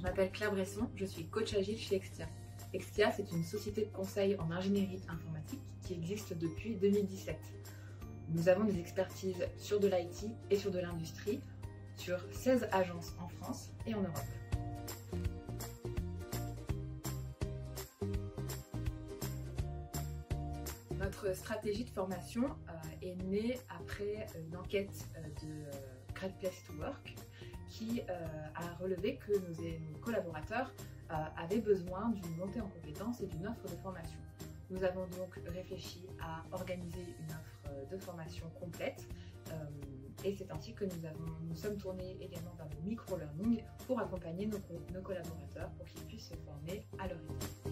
m'appelle Claire Bresson, je suis coach agile chez Extia. Extia, c'est une société de conseil en ingénierie informatique qui existe depuis 2017. Nous avons des expertises sur de l'IT et sur de l'industrie, sur 16 agences en France et en Europe. Notre stratégie de formation est née après une enquête de Great Place to Work qui a relevé que nos collaborateurs avaient besoin d'une montée en compétences et d'une offre de formation. Nous avons donc réfléchi à organiser une offre de formation complète et c'est ainsi que nous sommes tournés également vers le micro-learning pour accompagner nos collaborateurs pour qu'ils puissent se former à leur rythme.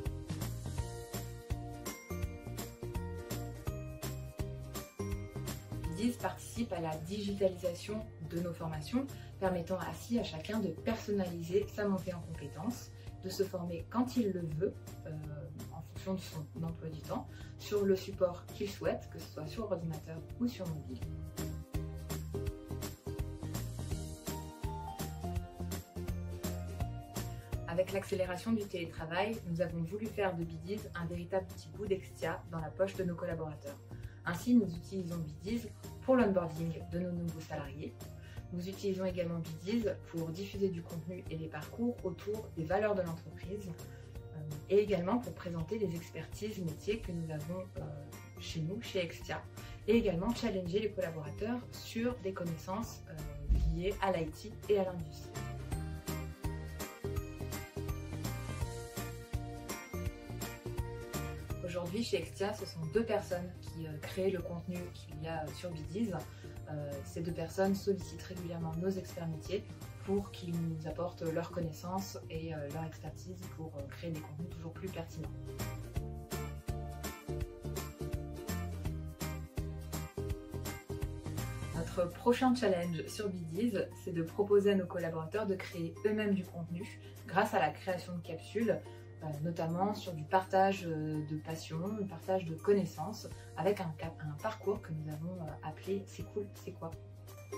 BIDIZ participe à la digitalisation de nos formations, permettant ainsi à chacun de personnaliser sa montée en compétences, de se former quand il le veut, en fonction de son emploi du temps, sur le support qu'il souhaite, que ce soit sur ordinateur ou sur mobile. Avec l'accélération du télétravail, nous avons voulu faire de BIDIZ un véritable petit bout d'Extia dans la poche de nos collaborateurs. Ainsi, nous utilisons BIDIZ pour l'onboarding de nos nouveaux salariés. Nous utilisons également BIDIZ pour diffuser du contenu et des parcours autour des valeurs de l'entreprise et également pour présenter les expertises métiers que nous avons chez nous, chez Extia, et également challenger les collaborateurs sur des connaissances liées à l'IT et à l'industrie. Aujourd'hui, chez Extia, ce sont 2 personnes qui créent le contenu qu'il y a sur BIDIZ. Ces 2 personnes sollicitent régulièrement nos experts métiers pour qu'ils nous apportent leurs connaissances et leur expertise pour créer des contenus toujours plus pertinents. Notre prochain challenge sur BIDIZ, c'est de proposer à nos collaborateurs de créer eux-mêmes du contenu grâce à la création de capsules, notamment sur du partage de passion, le partage de connaissances, avec un parcours que nous avons appelé « C'est cool, c'est quoi ?»